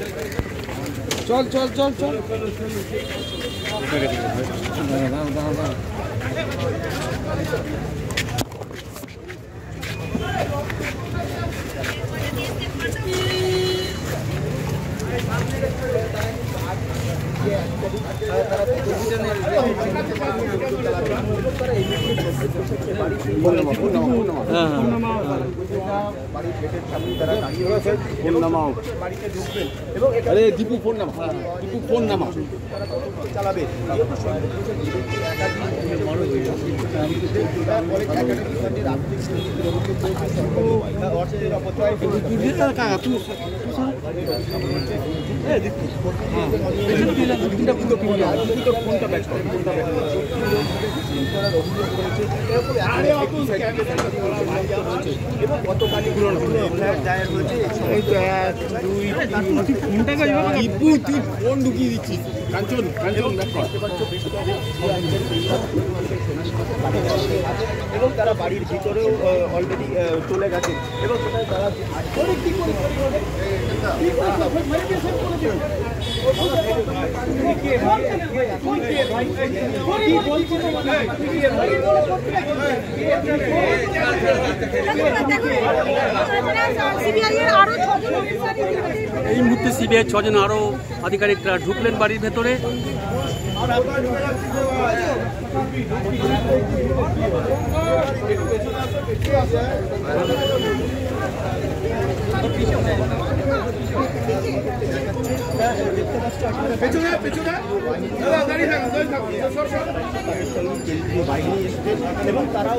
চল চল চল চল अरे दीपू फोन नामा दीपू फोन नामा চালাবে ফোন ঢুকিয়ে দিচ্ছিস কাঞ্চন কাঞ্চন এবং তারা বাড়ির ভিতরেও অলরেডি চলে গেছে এবং তারা এই মুহূর্তে সিবিআই 6 জন আরো আধিকারিকরা ঢুকলেন বাড়ির ভেতরে। এবং তারাও